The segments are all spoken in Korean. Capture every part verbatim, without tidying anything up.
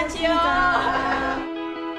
감사합니다.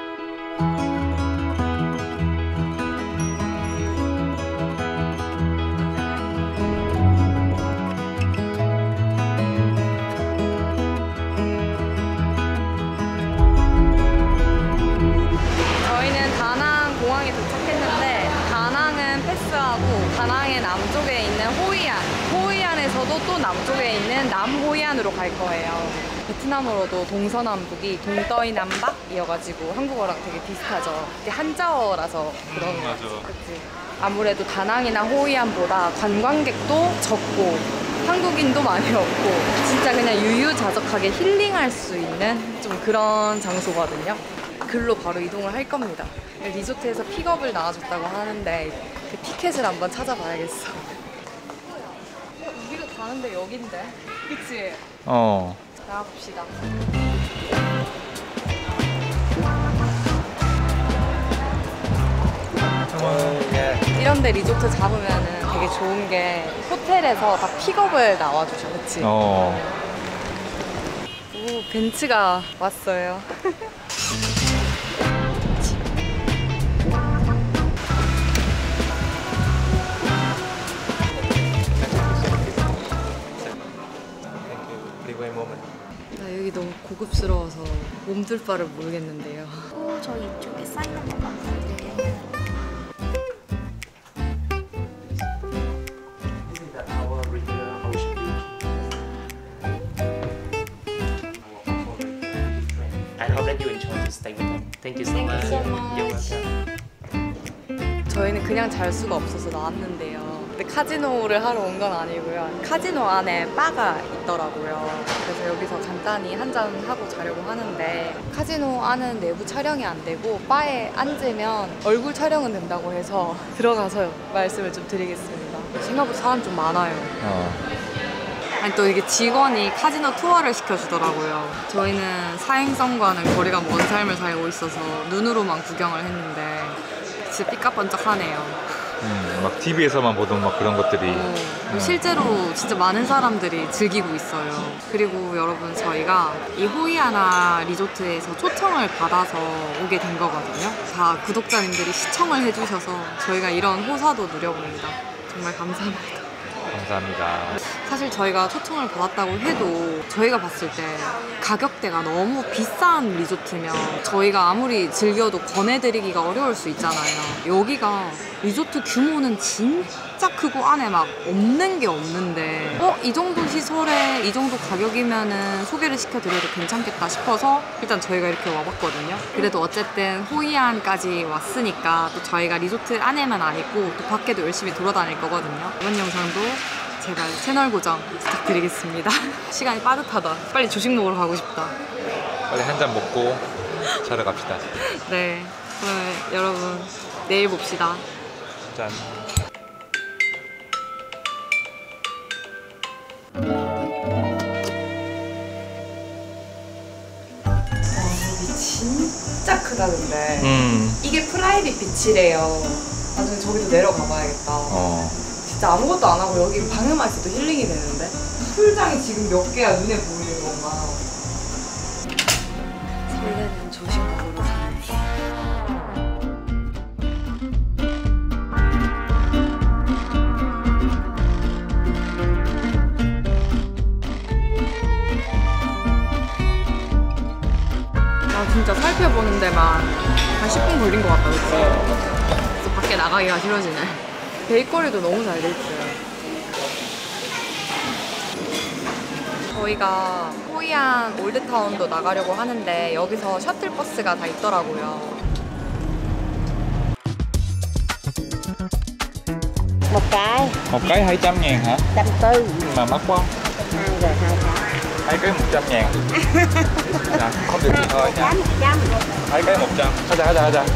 저희는 다낭 공항에 도착했는데 다낭은 패스하고 다낭의 남쪽에 있는 호이안, 호이안에서도 또 남쪽에 있는 남호이안으로 갈 거예요. 베트남어로도 동서남북이 동떠이 남박이어가지고 한국어랑 되게 비슷하죠. 이게 한자어라서 그런 음, 맞아. 그치? 아무래도 다낭이나 호이안보다 관광객도 적고 한국인도 많이 없고 진짜 그냥 유유자적하게 힐링할 수 있는 좀 그런 장소거든요. 글로 바로 이동을 할 겁니다. 리조트에서 픽업을 나와줬다고 하는데 그 티켓을 한번 찾아봐야겠어. 우리가 가는데 여긴데? 그치? 어. 나가봅시다. 이런데 리조트 잡으면 되게 좋은 게 호텔에서 다 픽업을 나와주셔, 그치? 어. 오, 벤츠가 왔어요. 나 여기 너무 고급스러워서 몸둘 바를 모르겠는데요. 오, 저 이쪽에 사인 한 번만 부탁드릴게요. I hope that you enjoy to stay with us. Thank you so much. You're welcome. 저희는 그냥 잘 수가 없어서 나왔는데요. 근데 카지노를 하러 온 건 아니고요. 카지노 안에 바가 있더라고요. 그래서 여기서 간단히 한잔 하고 자려고 하는데 카지노 안은 내부 촬영이 안 되고 바에 앉으면 얼굴 촬영은 된다고 해서 들어가서 말씀을 좀 드리겠습니다. 생각보다 사람 좀 많아요. 어. 아니 또 이게 직원이 카지노 투어를 시켜주더라고요. 저희는 사행성과는 거리가 먼 삶을 살고 있어서 눈으로만 구경을 했는데 진짜 삐까번쩍하네요. 음, 막 티비에서만 보던 막 그런 것들이. 어, 음. 실제로 진짜 많은 사람들이 즐기고 있어요. 그리고 여러분 저희가 이 호이아나 리조트에서 초청을 받아서 오게 된 거거든요. 다 구독자님들이 시청을 해주셔서 저희가 이런 호사도 누려봅니다. 정말 감사합니다. 감사합니다. 사실 저희가 초청을 받았다고 해도 저희가 봤을 때 가격대가 너무 비싼 리조트면 저희가 아무리 즐겨도 권해드리기가 어려울 수 있잖아요. 여기가 리조트 규모는 진짜 크고 안에 막 없는 게 없는데 어? 이 정도 시설에 이 정도 가격이면은 소개를 시켜드려도 괜찮겠다 싶어서 일단 저희가 이렇게 와봤거든요. 그래도 어쨌든 호이안까지 왔으니까 또 저희가 리조트 안에만 안 있고 또 밖에도 열심히 돌아다닐 거거든요. 이번 영상도 제발 채널 고정 부탁드리겠습니다. 시간이 빠듯하다. 빨리 조식 먹으러 가고 싶다. 빨리 한 잔 먹고 자러 갑시다. 네, 그러면 여러분 내일 봅시다. 짠. 진짜 크다 근데. 음. 이게 프라이빗 비치래요. 나중에 저기도 내려가 봐야겠다. 어. 진짜 아무것도 안 하고 여기 방에만 있어도 힐링이 되는데? 풀장이 지금 몇 개야 눈에 보이는 건가? 설레는 조식 먹으러 가는 길. 아 진짜 살펴보는 데만 한 십 분 걸린 것 같다, 그치? 그래서 밖에 나가기가 싫어지네. 베이커리도 너무 잘 돼 있어요. 저희가 호이안 올드타운도 나가려고 하는데 여기서 셔틀버스가 다 있더라고요. Một cái Một cái hai trăm ngàn hả? trăm tư, Mà mắc quá. hai rồi hai cái. Hai cái một trăm ngàn. Dạ, không được thì thôi nha. Một trăm. Hai cái một trăm. Haja, haja, haja.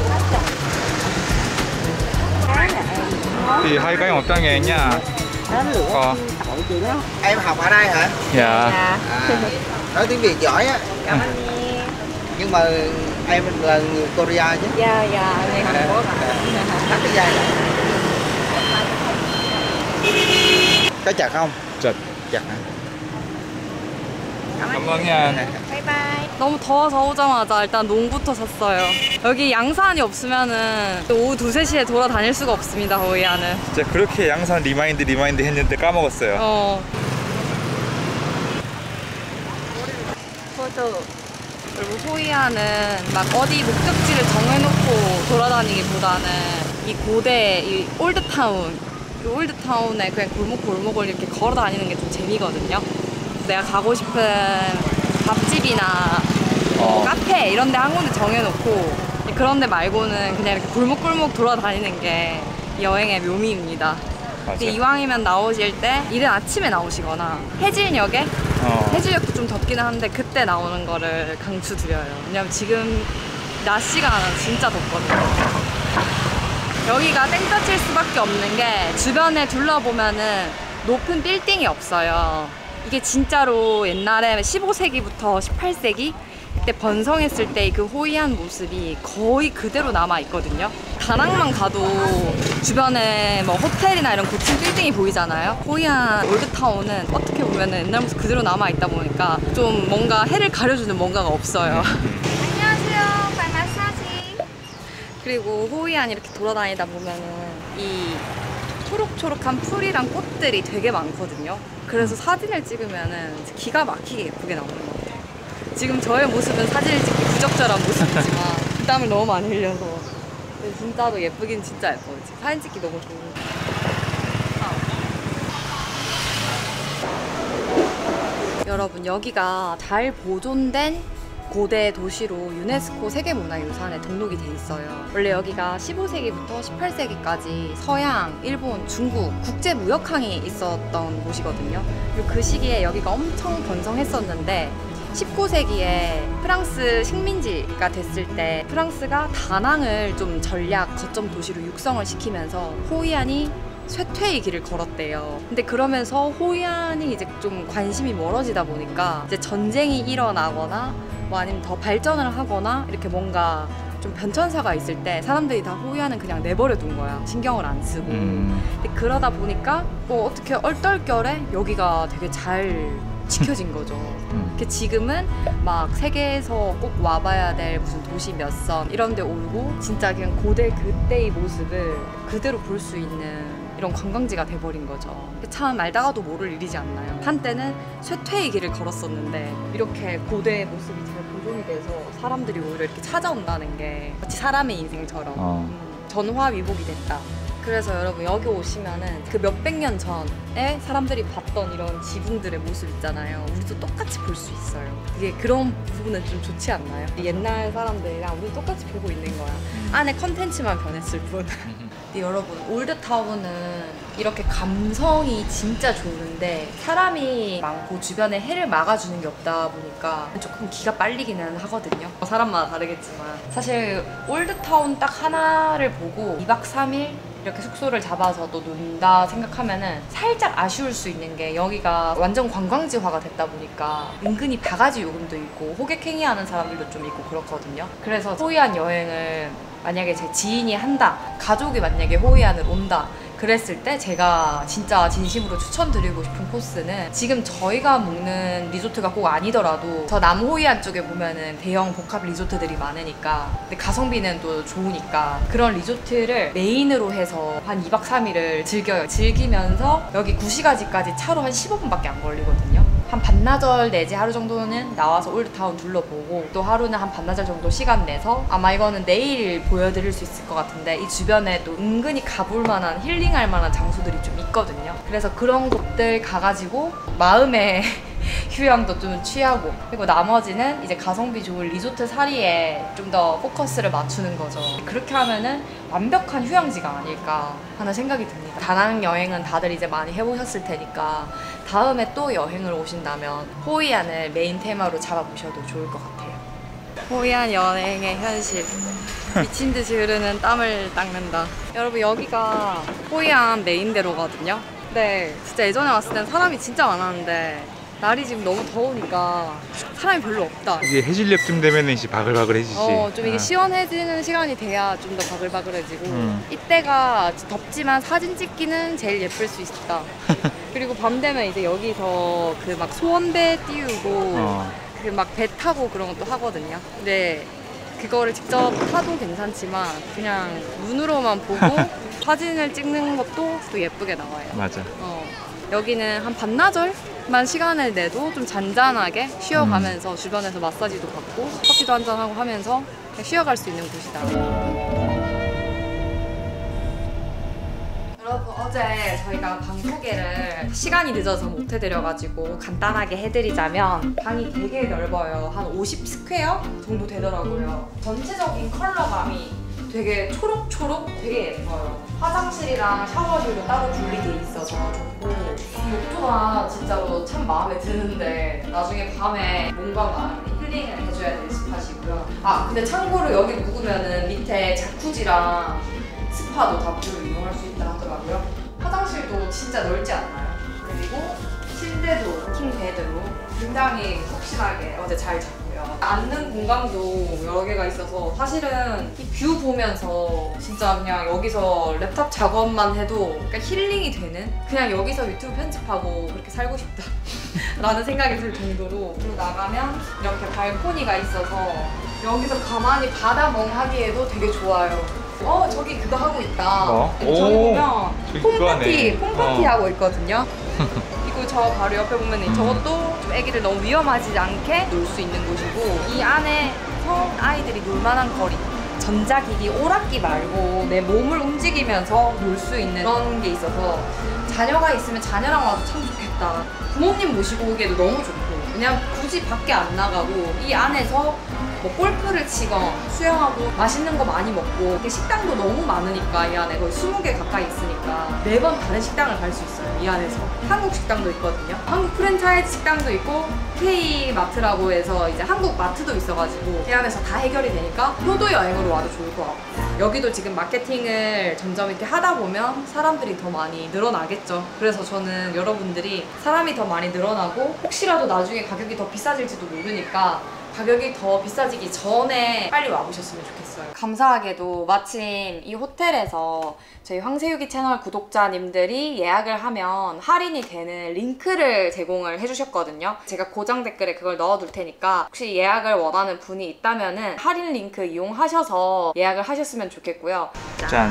Cái là em. Thì hai cái một trăm ngàn nha. Đó nữa. Ờ. Tội chị lắm. Em học ở đây hả? Dạ. Dạ. À, nói tiếng Việt giỏi á. Cảm ơn em. Nhưng mà em là người Korea chứ? Dạ dạ, người Hàn Quốc ạ. Tắt cái dây lại. Có chặt không? Chật. Chặt hả? Cảm ơn nha. Bye bye. 너무 더워서 오자마자 일단 농부터 샀어요. 여기 양산이 없으면은 오후 두세 시에 돌아다닐 수가 없습니다, 호이안은. 진짜 그렇게 양산 리마인드 리마인드 했는데 까먹었어요. 어. 포도. 그리고 호이안은 막 어디 목적지를 정해놓고 돌아다니기보다는 이 고대, 이 올드타운, 이 올드타운에 그냥 골목골목을 이렇게 걸어 다니는 게 좀 재미거든요. 내가 가고 싶은 밥집이나 뭐 어. 카페 이런 데 한 군데 정해놓고 그런 데 말고는 그냥 이렇게 골목골목 돌아다니는 게 여행의 묘미입니다. 근데 이왕이면 나오실 때 이른 아침에 나오시거나 해질녘에 어. 해질녘도 좀 덥기는 한데 그때 나오는 거를 강추드려요. 왜냐면 지금 낮 시간은 진짜 덥거든요. 여기가 땡볕 칠 수밖에 없는 게 주변에 둘러보면은 높은 빌딩이 없어요. 이게 진짜로 옛날에 십오 세기부터 십팔 세기 그때 번성했을 때 그 호이안 모습이 거의 그대로 남아 있거든요. 다낭만 가도 주변에 뭐 호텔이나 이런 고층 빌딩이 보이잖아요. 호이안 올드타운은 어떻게 보면 옛날 모습 그대로 남아 있다 보니까 좀 뭔가 해를 가려주는 뭔가가 없어요. 안녕하세요. 발마사지. 그리고 호이안 이렇게 돌아다니다 보면은 이 초록초록한 풀이랑 꽃들이 되게 많거든요. 그래서 사진을 찍으면은 기가 막히게 예쁘게 나오는 것 같아요. 지금 저의 모습은 사진을 찍기 부적절한 모습이지만 땀을 너무 많이 흘려서 근데 진짜로 예쁘긴 진짜 예뻐요. 지금 사진 찍기 너무 좋은 것 같아요. 여러분 여기가 잘 보존된 고대 도시로 유네스코 세계문화유산에 등록이 돼 있어요. 원래 여기가 십오 세기부터 십팔 세기까지 서양, 일본, 중국 국제무역항이 있었던 곳이거든요. 그리고 그 시기에 여기가 엄청 번성했었는데 십구 세기에 프랑스 식민지가 됐을 때 프랑스가 다낭을 좀 전략 거점 도시로 육성을 시키면서 호이안이 쇠퇴의 길을 걸었대요. 근데 그러면서 호이안이 이제 좀 관심이 멀어지다 보니까 이제 전쟁이 일어나거나 뭐 아니면 더 발전을 하거나 이렇게 뭔가 좀 변천사가 있을 때 사람들이 다 호이안은 그냥 내버려 둔 거야. 신경을 안 쓰고. 음. 근데 그러다 보니까 뭐 어떻게 얼떨결에 여기가 되게 잘 지켜진 거죠. 음. 지금은 막 세계에서 꼭 와봐야 될 무슨 도시 몇 섬 이런 데 오고 진짜 그냥 고대 그때의 모습을 그대로 볼 수 있는 이런 관광지가 돼버린 거죠. 참 알다가도 모를 일이지 않나요? 한때는 쇠퇴의 길을 걸었었는데 이렇게 고대의 모습이 잘 보존이 돼서 사람들이 오히려 이렇게 찾아온다는 게 마치 사람의 인생처럼 어. 음, 전화위복이 됐다. 그래서 여러분 여기 오시면은 그 몇백 년 전에 사람들이 봤던 이런 지붕들의 모습 있잖아요. 우리도 똑같이 볼 수 있어요. 이게 그런 부분은 좀 좋지 않나요? 옛날 사람들이랑 우리 똑같이 보고 있는 거야. 안에 컨텐츠만 변했을 뿐. 근데 여러분 올드타운은 이렇게 감성이 진짜 좋은데 사람이 많고 주변에 해를 막아주는 게 없다 보니까 조금 기가 빨리기는 하거든요. 사람마다 다르겠지만 사실 올드타운 딱 하나를 보고 이 박 삼 일 이렇게 숙소를 잡아서 또 논다 생각하면은 살짝 아쉬울 수 있는 게 여기가 완전 관광지화가 됐다 보니까 은근히 바가지 요금도 있고 호객행위하는 사람들도 좀 있고 그렇거든요. 그래서 호이안 여행을 만약에 제 지인이 한다, 가족이 만약에 호이안을 온다 그랬을 때 제가 진짜 진심으로 추천드리고 싶은 코스는 지금 저희가 묵는 리조트가 꼭 아니더라도 저 남호이안 쪽에 보면은 대형 복합 리조트들이 많으니까 근데 가성비는 또 좋으니까 그런 리조트를 메인으로 해서 한 이 박 삼 일을 즐겨요. 즐기면서 여기 구시가지까지 차로 한 십오 분밖에 안 걸리거든요. 한 반나절 내지 하루 정도는 나와서 올드타운 둘러보고 또 하루는 한 반나절 정도 시간 내서 아마 이거는 내일 보여드릴 수 있을 것 같은데 이 주변에 또 은근히 가볼 만한 힐링할 만한 장소들이 좀 있거든요. 그래서 그런 곳들 가가지고 마음의 휴양도 좀 취하고 그리고 나머지는 이제 가성비 좋은 리조트 사리에 좀 더 포커스를 맞추는 거죠. 그렇게 하면은 완벽한 휴양지가 아닐까 하는 생각이 듭니다. 다낭 여행은 다들 이제 많이 해보셨을 테니까 다음에 또 여행을 오신다면 호이안을 메인 테마로 잡아보셔도 좋을 것 같아요. 호이안 여행의 현실. 미친 듯이 흐르는 땀을 닦는다. 여러분 여기가 호이안 메인대로거든요. 근데 진짜 예전에 왔을 땐 사람이 진짜 많았는데 날이 지금 너무 더우니까 사람이 별로 없다. 이게 해질녘쯤 되면 이제 바글바글해지지. 어, 좀 이게 아. 시원해지는 시간이 돼야 좀 더 바글바글해지고 음. 이때가 덥지만 사진 찍기는 제일 예쁠 수 있다. 그리고 밤 되면 이제 여기서 그 막 소원배 띄우고 어. 그 막 배 타고 그런 것도 하거든요. 근데 그거를 직접 타도 괜찮지만 그냥 눈으로만 보고 사진을 찍는 것도 또 예쁘게 나와요. 맞아. 어, 여기는 한 반나절만 시간을 내도 좀 잔잔하게 쉬어가면서 음. 주변에서 마사지도 받고 커피도 한잔하고 하면서 그냥 쉬어갈 수 있는 곳이다. 여러분, 어제 저희가 방 소개를 시간이 늦어서 못 해드려가지고 간단하게 해드리자면 방이 되게 넓어요. 한 오십 스퀘어 정도 되더라고요. 전체적인 컬러감이 되게 초록초록 되게 예뻐요. 화장실이랑 샤워실도 따로 분리돼 있어서 좋고 이 욕조가 진짜로 참 마음에 드는데 나중에 밤에 몸과 마음을 힐링을 해줘야 될 스팟이고요. 아 근데 참고로 여기 묵으면은 밑에 자쿠지랑 스파도 다 무료로 이용할 수 있다 하더라고요. 화장실도 진짜 넓지 않나요? 그리고 침대도 킹 베드로 굉장히 푹신하게 어제 잘 잤고요. 앉는 공간도 여러 개가 있어서 사실은 이 뷰 보면서 진짜 그냥 여기서 랩탑 작업만 해도 그러니까 힐링이 되는 그냥 여기서 유튜브 편집하고 그렇게 살고 싶다 라는 생각이 들 정도로. 그리고 나가면 이렇게 발코니가 있어서 여기서 가만히 바다멍 하기에도 되게 좋아요. 어 저기 그거 하고 있다. 뭐? 저기 보면 폼파티 폼파티 어. 하고 있거든요. 그리고 저 바로 옆에 보면 음. 저것도 좀 애기를 너무 위험하지 않게 놀 수 있는 곳이고 이 안에서 아이들이 놀만한 거리. 전자기기, 오락기 말고 내 몸을 움직이면서 놀 수 있는 그런 게 있어서 자녀가 있으면 자녀랑 와도 참 좋겠다. 부모님 모시고 오기에도 너무 좋고 그냥 굳이 밖에 안 나가고 이 안에서 뭐 골프를 치건 수영하고 맛있는 거 많이 먹고 식당도 너무 많으니까 이 안에 거의 스무 개 가까이 있으니까 매번 다른 식당을 갈 수 있어요. 이 안에서 한국 식당도 있거든요. 한국 프랜차이즈 식당도 있고 K마트라고 해서 이제 한국 마트도 있어가지고 이 안에서 다 해결이 되니까 효도 여행으로 와도 좋을 것 같고 여기도 지금 마케팅을 점점 이렇게 하다 보면 사람들이 더 많이 늘어나겠죠. 그래서 저는 여러분들이 사람이 더 많이 늘어나고 혹시라도 나중에 가격이 더 비싸질지도 모르니까 가격이 더 비싸지기 전에 빨리 와보셨으면 좋겠어요. 감사하게도 마침 이 호텔에서 저희 황새유기 채널 구독자님들이 예약을 하면 할인이 되는 링크를 제공을 해주셨거든요. 제가 고정 댓글에 그걸 넣어둘 테니까 혹시 예약을 원하는 분이 있다면 할인 링크 이용하셔서 예약을 하셨으면 좋겠고요. 짠! 짠.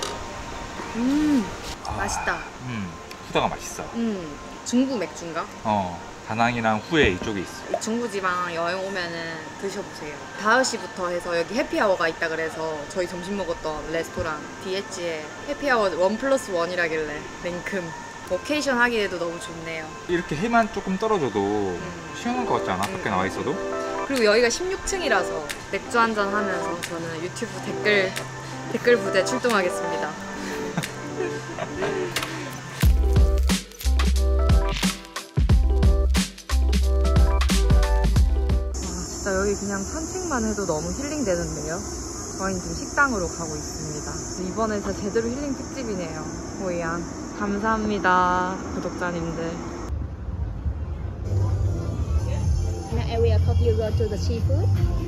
음, 아, 맛있다. 음, 후다가 맛있어. 음, 중부 맥주인가? 어, 다낭이랑 후에 이쪽에 있어. 중부지방 여행 오면은 드셔보세요. 다섯 시부터 해서 여기 해피아워가 있다 그래서 저희 점심 먹었던 레스토랑 디에치에 해피아워 원 플러스 원이라길래 냉큼 워케이션 하기에도 너무 좋네요. 이렇게 해만 조금 떨어져도 음. 시원한 것 같지 않아? 음. 밖에 나와 있어도? 그리고 여기가 십육 층이라서 맥주 한잔 하면서 저는 유튜브 댓글 댓글 부대 출동하겠습니다. 진짜 여기 그냥 산책만 해도 너무 힐링되는데요. 저희는 지금 식당으로 가고 있습니다. 이번에 진짜 제대로 힐링 특집이네요. 호이안 감사합니다, 구독자님들. Now area coffee you go to the seafood.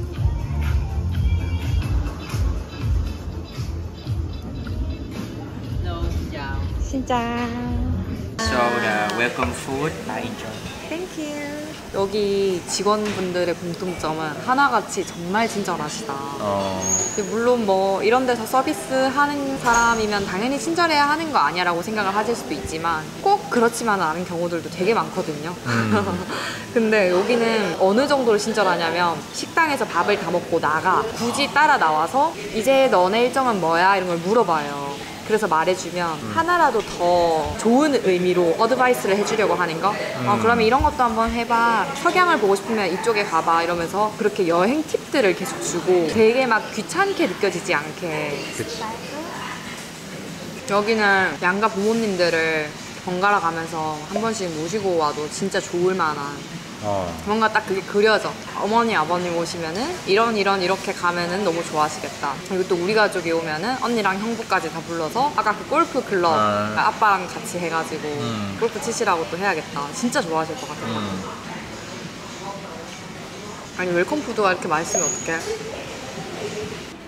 Hello, xin chào. xin chào. So the welcome food, I enjoy. Thank you. 여기 직원분들의 공통점은 하나같이 정말 친절하시다. 어. 물론 뭐 이런 데서 서비스 하는 사람이면 당연히 친절해야 하는 거 아니야 라고 생각을 하실 수도 있지만 꼭 그렇지만 않은 경우들도 되게 많거든요. 음. 근데 여기는 어느 정도로 친절하냐면 식당에서 밥을 다 먹고 나가 굳이 따라 나와서 이제 너네 일정은 뭐야? 이런 걸 물어봐요. 그래서 말해주면 음. 하나라도 더 좋은 의미로 어드바이스를 해주려고 하는 거. 음. 어, 그러면 이런 것도 한번 해봐. 석양을 보고 싶으면 이쪽에 가봐. 이러면서 그렇게 여행 팁들을 계속 주고 되게 막 귀찮게 느껴지지 않게. 그치. 여기는 양가 부모님들을 번갈아 가면서 한 번씩 모시고 와도 진짜 좋을 만한 어. 뭔가 딱 그게 그려져. 어머니 아버님 오시면은 이런 이런 이렇게 가면은 너무 좋아하시겠다. 그리고 또 우리 가족이 오면은 언니랑 형부까지 다 불러서 아까 그 골프 클럽 아. 아빠랑 같이 해가지고 음. 골프 치시라고 또 해야겠다. 진짜 좋아하실 것 같아요. 음. 아니 웰컴 푸드가 이렇게 맛있으면 어떡해.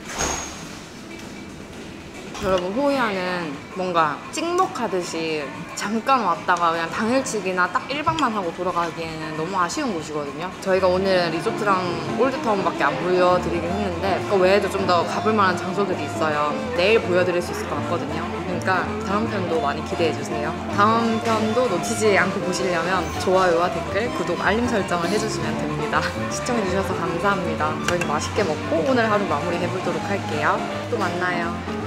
여러분 호이안은 뭔가 찍먹하듯이 잠깐 왔다가 그냥 당일치기나 딱 일 박만 하고 돌아가기에는 너무 아쉬운 곳이거든요. 저희가 오늘 리조트랑 올드타운밖에 안 보여드리긴 했는데 그 외에도 좀 더 가볼 만한 장소들이 있어요. 내일 보여드릴 수 있을 것 같거든요. 그러니까 다음 편도 많이 기대해주세요. 다음 편도 놓치지 않고 보시려면 좋아요와 댓글, 구독, 알림 설정을 해주시면 됩니다. 시청해주셔서 감사합니다. 저희는 맛있게 먹고 오늘 하루 마무리해보도록 할게요. 또 만나요.